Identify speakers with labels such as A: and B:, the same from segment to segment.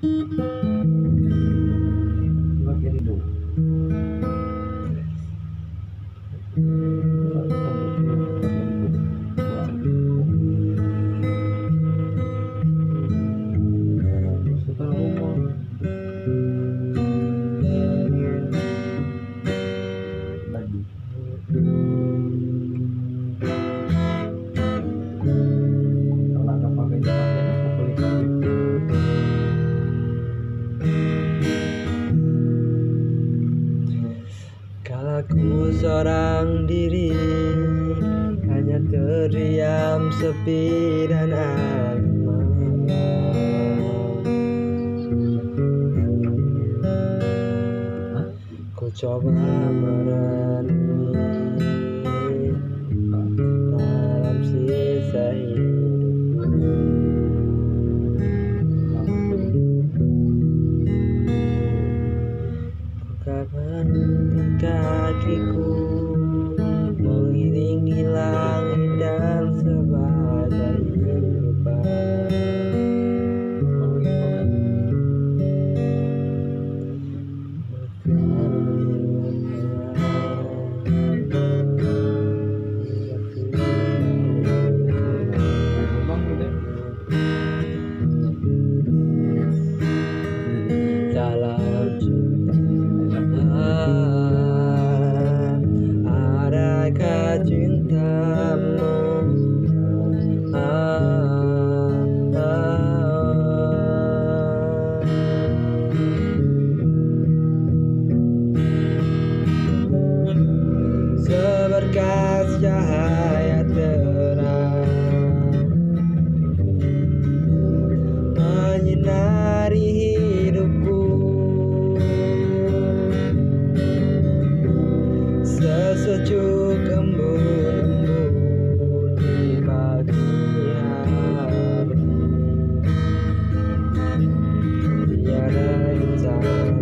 A: Aku seorang diri, hanya terdiam, sepi dan alam. Ku coba merenungi dalam sisa hidupku. Kapan kakiku mengiring di langit dan sebagai kehidupan. Dalam adakah cintamu? Seberkas cahaya terang menyinari hidupku, sesejuk embun-embun di pagi hari. Tiada insan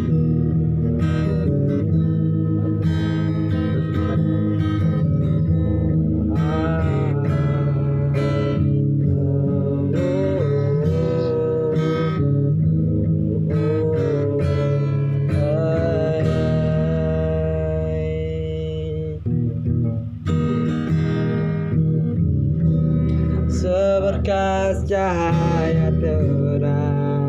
A: seberkas cahaya terang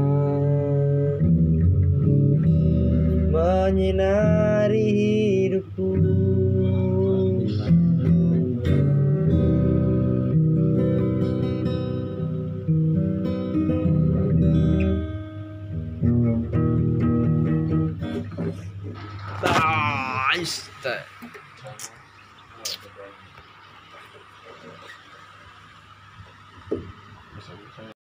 A: menyinari hidupku, nice.